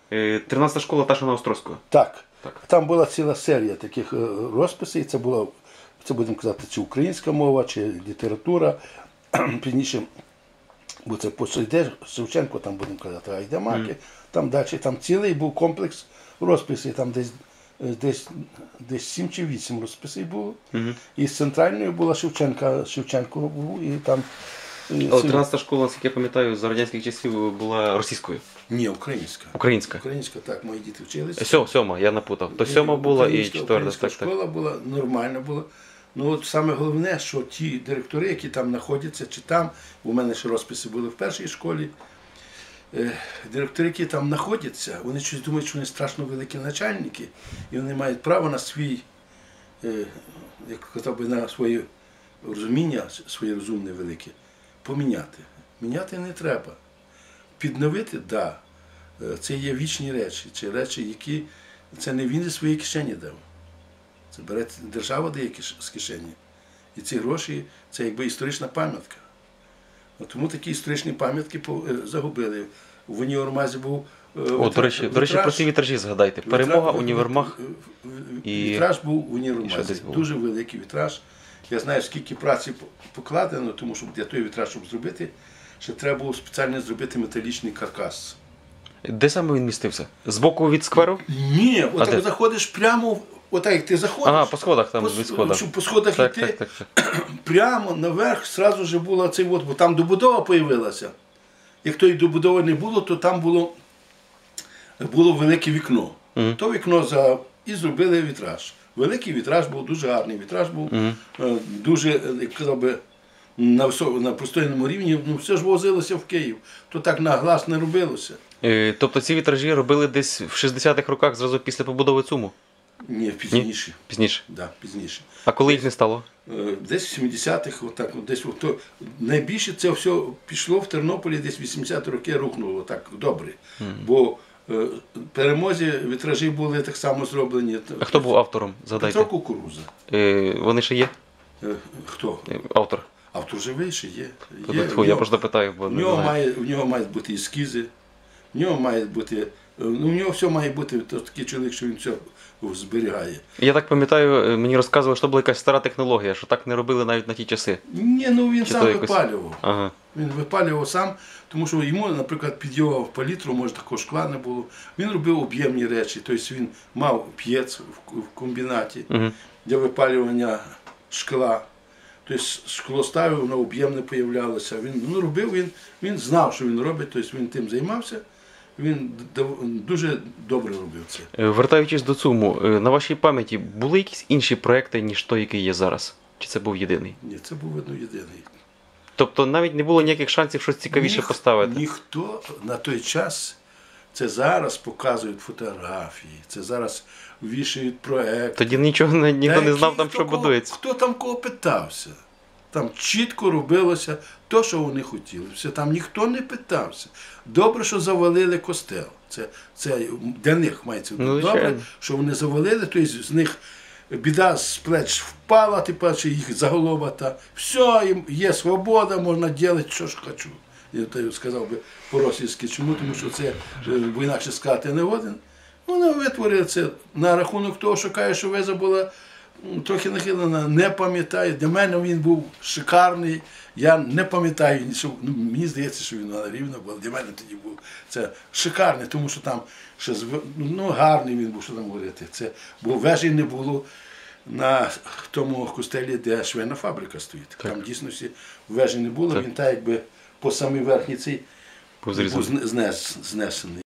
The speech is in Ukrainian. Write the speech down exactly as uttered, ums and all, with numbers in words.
тринадцята школа та, що на Острозького? Так. Так. Там була ціла серія таких розписів. Це була, це будемо казати, чи українська мова, чи література. Пізніше, бо це йде Шевченко, там будемо казати, Гайдамаки. Mm. Там далі, там цілий був комплекс розписів, там десь, десь, десь сім чи вісім розписів було. Mm-hmm. І з центральною була Шевченка, Шевченко був, і там... Але тринадцята школа, наскільки я пам'ятаю, за радянських часів була російською? Ні, українська. Українська? Українська, так, мої діти вчилися. Сьо, сьома, я напутав. То сьома була і четверта. Українська школа була, нормальна була. Ну от саме головне, що ті директори, які там знаходяться, чи там, у мене ще розписи були в першій школі, директори, які там знаходяться, вони щось думають, що вони страшно великі начальники, і вони мають право на свій, як казав би, на своє розуміння, своє розумне велике, поміняти. Міняти не треба. Підновити, так. Да. Це є вічні речі, чи речі, які це не він зі своєї кишені дав. Це бере держава дає з кишені. І ці гроші – це якби історична пам'ятка. Тому такі історичні пам'ятки загубили. В універмазі був О, до речі, до речі, про ці вітражі згадайте. Перемога, універмаг і... Вітраж був в універмазі. Дуже великий вітраж. Я знаю, скільки праці покладено, тому що для того вітраж, щоб зробити, ще треба було спеціально зробити металічний каркас. Де саме він містився? Збоку від скверу? Ні, отак заходиш прямо, отак як ти заходиш. Ага, по сходах там, по, від сходах. Щоб по сходах так, йти, так, так, так. прямо наверх зразу ж була цей от, бо там добудова з'явилася. Як тої добудови не було, то там було, було велике вікно. Mm. То вікно за... і зробили вітраж. Великий вітраж був, дуже гарний вітраж був, mm. дуже, як казав би, на, висок... на пристойному рівні, ну все ж возилося в Київ, то так на глас не робилося. Е, тобто ці вітражі робили десь в шістдесятих роках, зразу після побудови ЦУМу? Ні, пізніше. Ні? Пізніше? Да, пізніше. А коли їх не стало? Десь в сімдесятих, отак, десь, то, найбільше це все пішло в Тернополі, десь в вісімдесяті роки рухнуло так добре. Mm. Бо е, перемозі вітражі були так само зроблені. А хто був автором? Згадайте. Петро Кукуруза. Е, вони ще є? Е, хто? Е, автор. Автор живий ще є. є. Тьфу, я просто питаю, бо в не нього знаю. Має, в нього мають бути ескізи, в нього має бути, ну в нього все має бути, то такий чоловік, що він все зберігає. Я так пам'ятаю, мені розказували, що була якась стара технологія, що так не робили навіть на ті часи. Ні, ну він Чи сам якось... випалював. Ага. Він випалював сам, тому що йому, наприклад, під його палітру, може такого шкла не було. Він робив об'ємні речі, тобто він мав п'єц в комбінаті угу. для випалювання шкла. Тобто шкло ставив, воно об'ємне появлялося. Він ну, робив, він, він знав, що він робить, тобто він тим займався. Він дуже добре робив це. Вертаючись до ЦУМу, на вашій пам'яті були якісь інші проекти, ніж той, який є зараз? Чи це був єдиний? Ні, це був видно єдиний. Тобто навіть не було ніяких шансів щось цікавіше Ніх, поставити? Ніхто на той час, це зараз показують фотографії, це зараз вішають проекти. Тоді нічого ніхто не знав, там, хто, що будується. Хто там кого питався? Там чітко робилося те, що вони хотіли. Все, там ніхто не питався. Добре, що завалили костел. Це, це для них мається. Ну, добре, що вони завалили, то з них біда з плеч впала, типу, чи їх заголовата. Все, їм є свобода, можна робити, що ж хочу. Я сказав би по-російськи, чому, тому що це, бо інакше сказати не годен. Вони витворили це на рахунок того, що каже, що веза була трохи нахилена, не пам'ятаю. Для мене він був шикарний. Я не пам'ятаю, що, ну, мені здається, що він рівно був. Для мене тоді був це шикарний, тому що там ще ну, гарний він був, що там говорити. Це, бо вежі не було на тому костелі, де швейна фабрика стоїть. Так. Там дійсно всі вежі не було, так. Він так якби по самій верхній цей був знес, знесений.